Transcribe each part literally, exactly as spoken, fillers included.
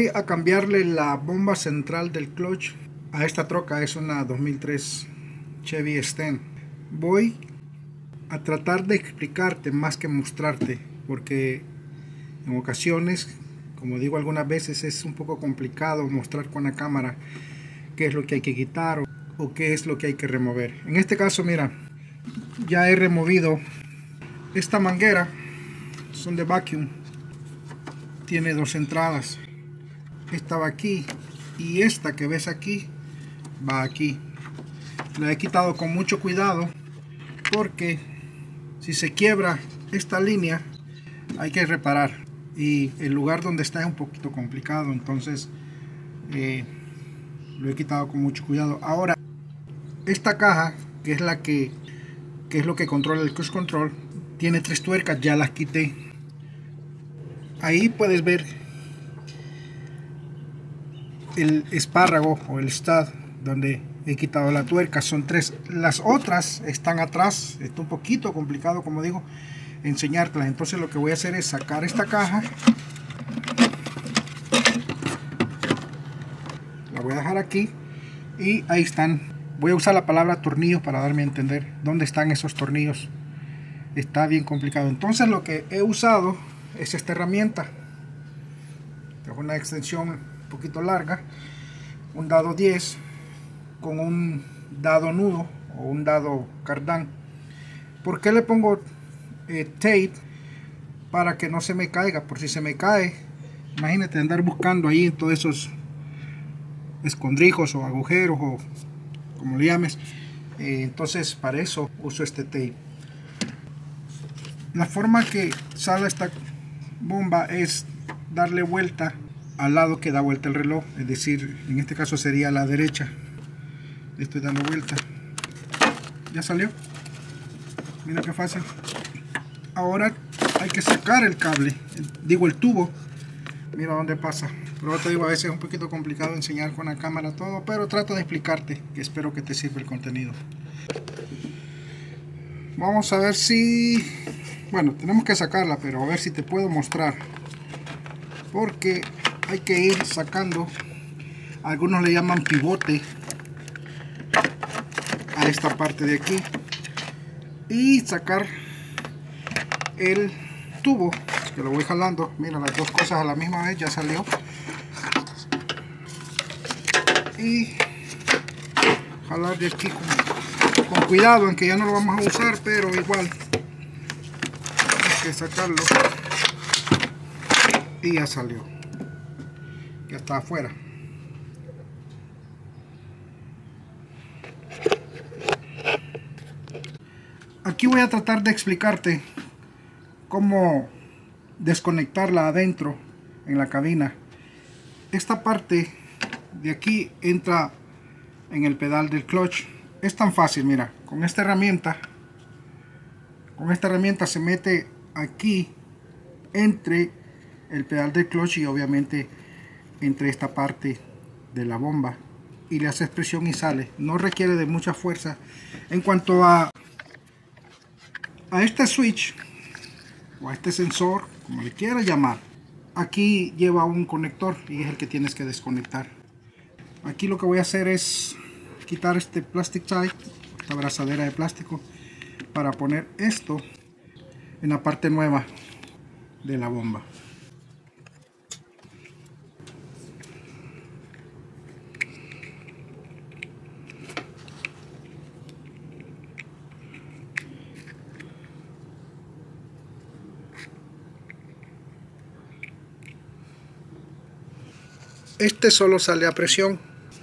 Voy a cambiarle la bomba central del clutch a esta troca. Es una dos mil tres Chevy Sten. Voy a tratar de explicarte más que mostrarte, porque en ocasiones, como digo algunas veces, es un poco complicado mostrar con la cámara qué es lo que hay que quitar o, o qué es lo que hay que remover. En este caso, mira, ya he removido esta manguera, son de vacuum, tiene dos entradas. Esta va aquí y esta que ves aquí va aquí. La he quitado con mucho cuidado porque si se quiebra esta línea hay que reparar, y el lugar donde está es un poquito complicado, entonces eh, lo he quitado con mucho cuidado. Ahora, esta caja, que es la que, que es lo que controla el cruise control, tiene tres tuercas, ya las quité. Ahí puedes ver el espárrago o el stud donde he quitado la tuerca, son tres. Las otras están atrás, está un poquito complicado, como digo, enseñártelas. Entonces lo que voy a hacer es sacar esta caja, la voy a dejar aquí y ahí están. Voy a usar la palabra tornillos para darme a entender dónde están esos tornillos. Está bien complicado. Entonces lo que he usado es esta herramienta, es una extensión un poquito larga, un dado diez con un dado nudo o un dado cardán. ¿Por qué le pongo eh, tape? Para que no se me caiga. Por si se me cae, imagínate andar buscando ahí en todos esos escondrijos o agujeros o como le llames. Eh, entonces para eso uso este tape. La forma que sale esta bomba es darle vuelta al lado que da vuelta el reloj, es decir, en este caso sería a la derecha. Le estoy dando vuelta. Ya salió. Mira qué fácil. Ahora hay que sacar el cable, digo el tubo. Mira dónde pasa. Pero te digo, a veces es un poquito complicado enseñar con la cámara todo, pero trato de explicarte, que espero que te sirva el contenido. Vamos a ver si... Bueno, tenemos que sacarla, pero a ver si te puedo mostrar. Porque hay que ir sacando, algunos le llaman pivote, a esta parte de aquí. Y sacar el tubo, que lo voy jalando. Mira, las dos cosas a la misma vez, ya salió. Y jalar de aquí con, con cuidado, aunque ya no lo vamos a usar, pero igual hay que sacarlo. Y ya salió, ya está afuera. Aquí voy a tratar de explicarte cómo desconectarla adentro en la cabina. Esta parte de aquí entra en el pedal del clutch. Es tan fácil, mira, con esta herramienta con esta herramienta se mete aquí entre el pedal del clutch y obviamente entre esta parte de la bomba, y le haces presión y sale. No requiere de mucha fuerza. En cuanto a a este switch o a este sensor, como le quieras llamar, aquí lleva un conector y es el que tienes que desconectar. Aquí lo que voy a hacer es quitar este plastic tie, esta abrazadera de plástico, para poner esto en la parte nueva de la bomba. Este solo sale a presión.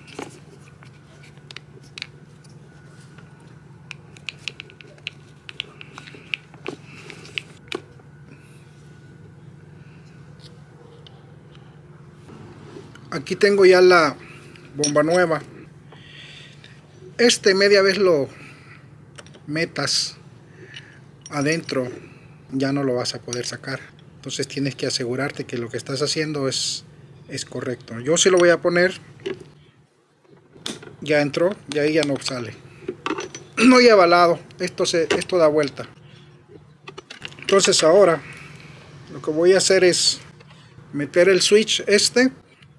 Aquí tengo ya la bomba nueva. Este media vez lo metas adentro, ya no lo vas a poder sacar. Entonces tienes que asegurarte que lo que estás haciendo es es correcto. Yo sí lo voy a poner. Ya entró, y ahí ya no sale. No lleva lado, esto, se, esto da vuelta. Entonces ahora lo que voy a hacer es meter el switch este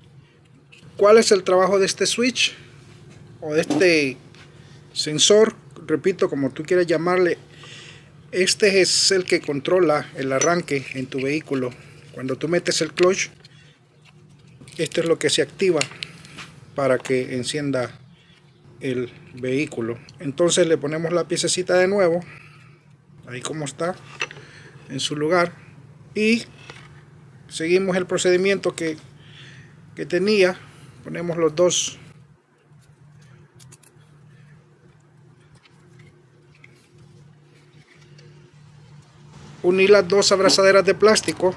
¿Cuál es el trabajo de este switch o de este sensor? Repito, como tú quieras llamarle. Este es el que controla el arranque en tu vehículo. Cuando tú metes el clutch, esto es lo que se activa para que encienda el vehículo. Entonces le ponemos la piececita de nuevo, ahí como está, en su lugar, y seguimos el procedimiento que, que tenía. Ponemos los dos unir las dos abrazaderas de plástico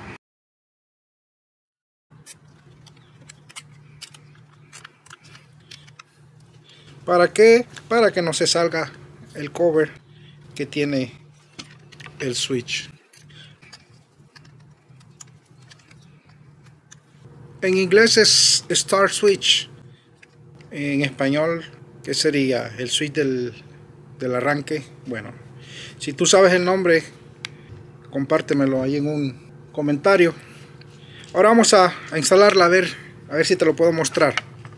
¿para qué? Para que no se salga el cover que tiene el switch. En inglés es Start Switch. En español, ¿qué sería? El switch del, del arranque. Bueno, si tú sabes el nombre, compártemelo ahí en un comentario. Ahora vamos a, a instalarla, a ver, a ver si te lo puedo mostrar.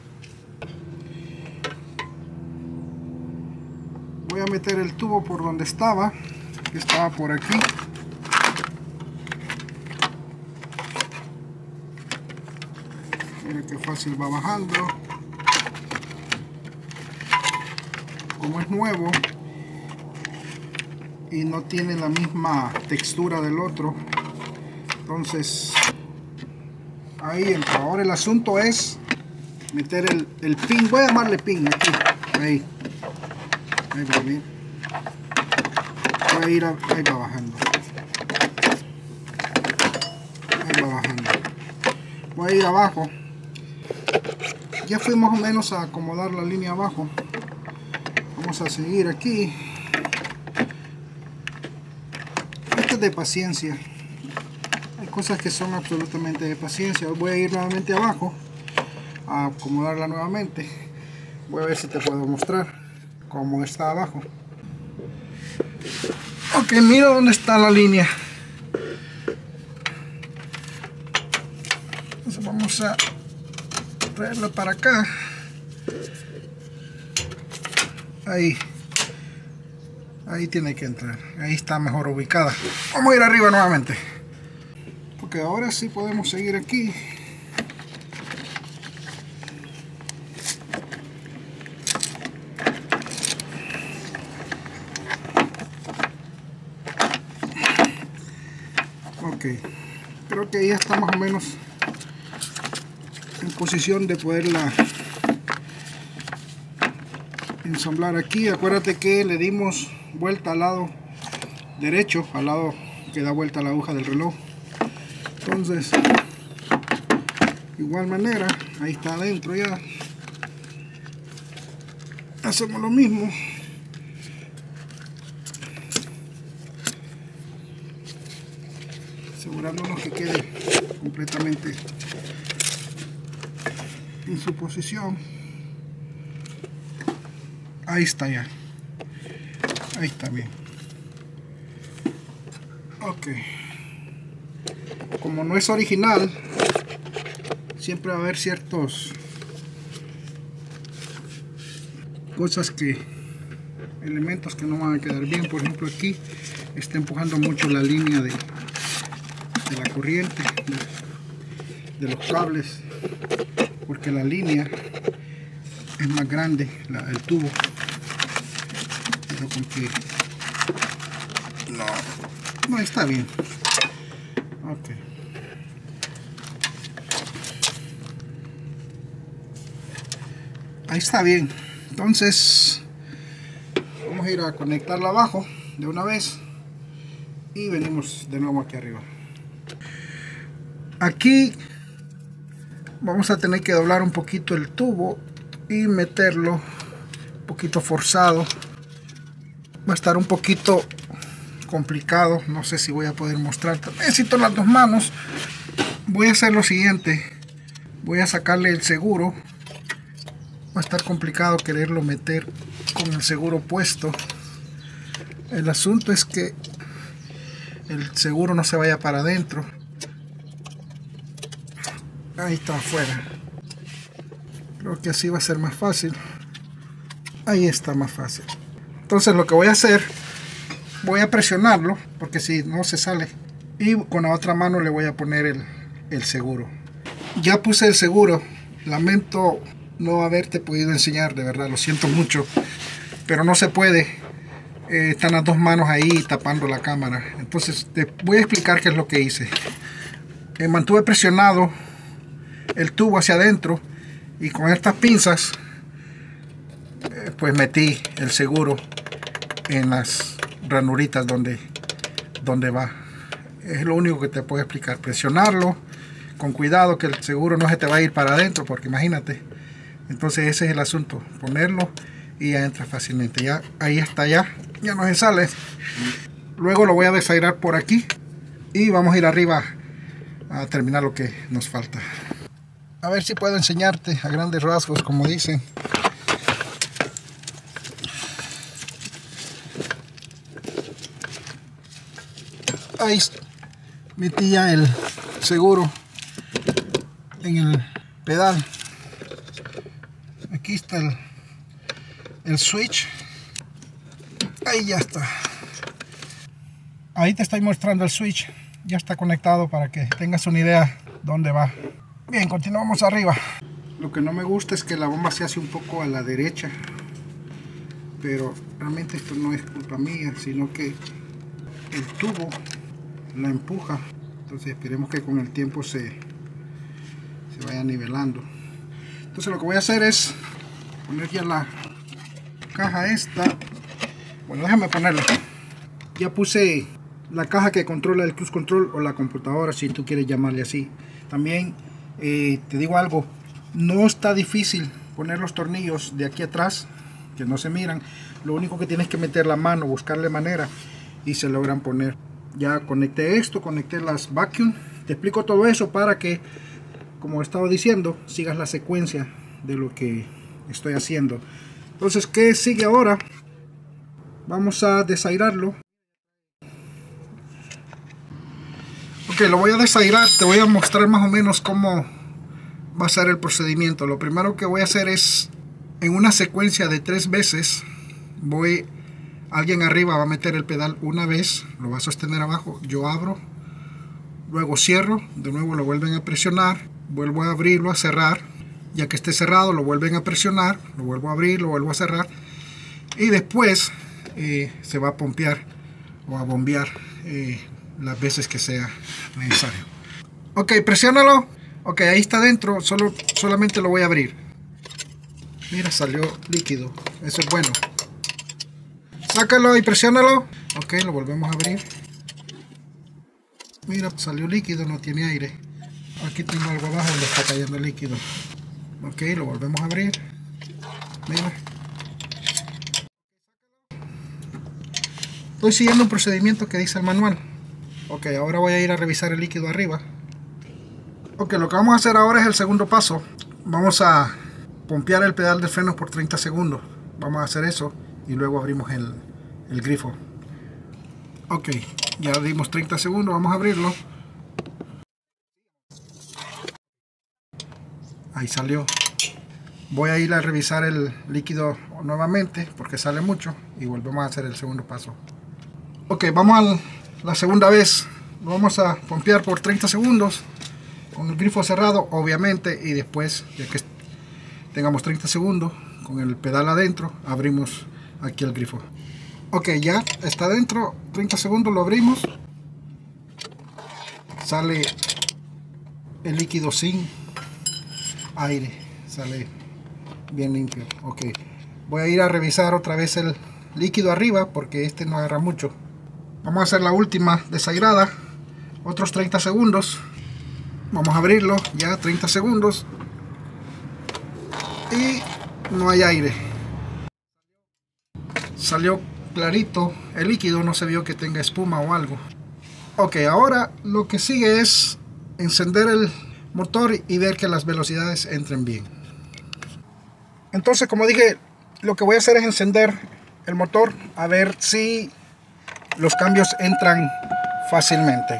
Voy a meter el tubo por donde estaba, que estaba por aquí. Mira qué fácil va bajando. Como es nuevo y no tiene la misma textura del otro, entonces ahí entra. Ahora el asunto es meter el, el pin, voy a llamarle pin aquí, ahí, ahí va bien, voy a ir a, ahí va bajando, ahí va bajando, voy a ir abajo. Ya fui más o menos a acomodar la línea abajo. Vamos a seguir aquí. Esto es de paciencia. Hay cosas que son absolutamente de paciencia. Voy a ir nuevamente abajo a acomodarla nuevamente. Voy a ver si te puedo mostrar cómo está abajo. Ok, mira dónde está la línea. Entonces vamos a traerla para acá. Ahí, ahí tiene que entrar, ahí está mejor ubicada. Vamos a ir arriba nuevamente, porque ahora sí podemos seguir aquí. Ok, creo que ya está más o menos en posición de poderla ensamblar aquí. Acuérdate que le dimos vuelta al lado derecho, al lado que da vuelta la aguja del reloj. Entonces, igual manera, ahí está adentro ya. Hacemos lo mismo. Asegurándonos que quede completamente en su posición. Ahí está ya. Ahí está bien. Ok. Como no es original, siempre va a haber ciertos cosas que, elementos que no van a quedar bien. Por ejemplo, aquí está empujando mucho la línea de, de la corriente, de, de los cables, porque la línea es más grande, la, el tubo. Pero con que no, no está bien. Ok. Ahí está bien. Entonces vamos a ir a conectarla abajo de una vez y venimos de nuevo aquí arriba. Aquí vamos a tener que doblar un poquito el tubo y meterlo un poquito forzado. Va a estar un poquito complicado, no sé si voy a poder mostrarte. Necesito las dos manos. Voy a hacer lo siguiente, voy a sacarle el seguro. Va a estar complicado quererlo meter con el seguro puesto. El asunto es que el seguro no se vaya para adentro. Ahí está afuera. Creo que así va a ser más fácil. Ahí está más fácil. Entonces lo que voy a hacer, voy a presionarlo, porque si no se sale. Y con la otra mano le voy a poner el, el seguro. Ya puse el seguro. Lamento no haberte podido enseñar, de verdad, lo siento mucho. Pero no se puede. Eh, están las dos manos ahí tapando la cámara. Entonces te voy a explicar qué es lo que hice. Eh, mantuve presionado el tubo hacia adentro. Y con estas pinzas, eh, pues metí el seguro en las ranuritas donde, donde va. Es lo único que te puedo explicar. Presionarlo con cuidado, que el seguro no se te va a ir para adentro, porque imagínate. Entonces ese es el asunto, ponerlo y ya entra fácilmente. Ya ahí está, ya ya no se sale. Luego lo voy a desairar por aquí y vamos a ir arriba a terminar lo que nos falta. A ver si puedo enseñarte a grandes rasgos, como dicen. Ahí metí ya el seguro en el pedal. Aquí está el, el switch. Ahí ya está. Ahí te estoy mostrando el switch. Ya está conectado para que tengas una idea dónde va. Bien, continuamos arriba. Lo que no me gusta es que la bomba se hace un poco a la derecha. Pero realmente esto no es culpa mía, sino que el tubo la empuja. Entonces esperemos que con el tiempo se, se vaya nivelando. Entonces lo que voy a hacer es poner ya la caja esta. Bueno, déjame ponerla. Ya puse la caja que controla el cruise control o la computadora, si tú quieres llamarle así. También eh, te digo algo, no está difícil poner los tornillos de aquí atrás, que no se miran. Lo único que tienes que meter la mano, buscarle manera y se logran poner. Ya conecté esto, conecté las vacuum. Te explico todo eso para que, como estaba diciendo, sigas la secuencia de lo que estoy haciendo. Entonces, ¿qué sigue ahora? Vamos a desairarlo. Ok, lo voy a desairar. Te voy a mostrar más o menos cómo va a ser el procedimiento. Lo primero que voy a hacer es, en una secuencia de tres veces, voy, alguien arriba va a meter el pedal una vez, lo va a sostener abajo, yo abro, luego cierro, de nuevo lo vuelven a presionar, vuelvo a abrirlo, a cerrar, ya que esté cerrado lo vuelven a presionar, lo vuelvo a abrir, lo vuelvo a cerrar y después eh, se va a pompear o a bombear eh, las veces que sea necesario. Ok, presiónalo. Ok, ahí está dentro, solo, solamente lo voy a abrir. Mira, salió líquido, eso es bueno. Sácalo y presiónalo. Ok, lo volvemos a abrir. Mira, salió líquido, no tiene aire. Aquí tengo algo abajo donde está cayendo líquido. Ok, lo volvemos a abrir. Mira. Estoy siguiendo un procedimiento que dice el manual. Ok, ahora voy a ir a revisar el líquido arriba. Ok, lo que vamos a hacer ahora es el segundo paso. Vamos a pompear el pedal de frenos por treinta segundos. Vamos a hacer eso y luego abrimos el, el grifo. Ok, ya dimos treinta segundos, vamos a abrirlo. Ahí salió. Voy a ir a revisar el líquido nuevamente porque sale mucho y volvemos a hacer el segundo paso. Ok, vamos a la segunda vez. Lo vamos a pompear por treinta segundos con el grifo cerrado, obviamente, y después, ya que tengamos treinta segundos con el pedal adentro, abrimos aquí el grifo. Ok, ya está dentro, treinta segundos, lo abrimos, sale el líquido sin aire, sale bien limpio. Ok, voy a ir a revisar otra vez el líquido arriba porque este no agarra mucho. Vamos a hacer la última desairada, otros treinta segundos. Vamos a abrirlo, ya treinta segundos y no hay aire. Salió clarito el líquido, no se vio que tenga espuma o algo. Ok, ahora lo que sigue es encender el motor y ver que las velocidades entren bien. Entonces, como dije, lo que voy a hacer es encender el motor a ver si los cambios entran fácilmente.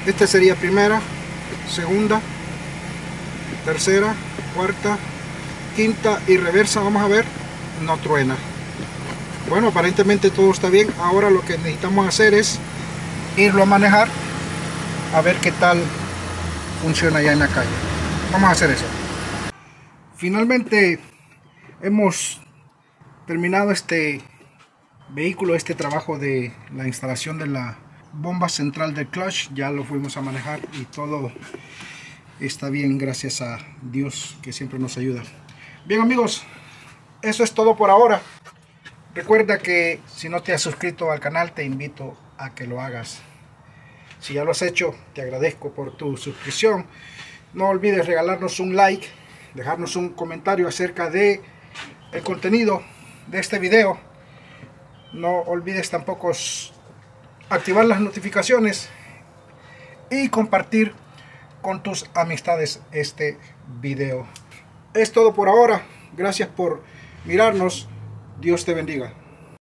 Esta sería primera, segunda, tercera, cuarta, quinta y reversa. Vamos a ver, no truena. Bueno, aparentemente todo está bien. Ahora lo que necesitamos hacer es irlo a manejar a ver qué tal funciona allá en la calle. Vamos a hacer eso. Finalmente hemos terminado este vehículo, este trabajo de la instalación de la bomba central del clutch. Ya lo fuimos a manejar y todo está bien, gracias a Dios que siempre nos ayuda. Bien amigos, eso es todo por ahora. Recuerda que si no te has suscrito al canal, te invito a que lo hagas. Si ya lo has hecho, te agradezco por tu suscripción. No olvides regalarnos un like, dejarnos un comentario acerca de el contenido de este video. No olvides tampoco activar las notificaciones y compartir con tus amistades este video. Es todo por ahora. Gracias por mirarnos. Dios te bendiga.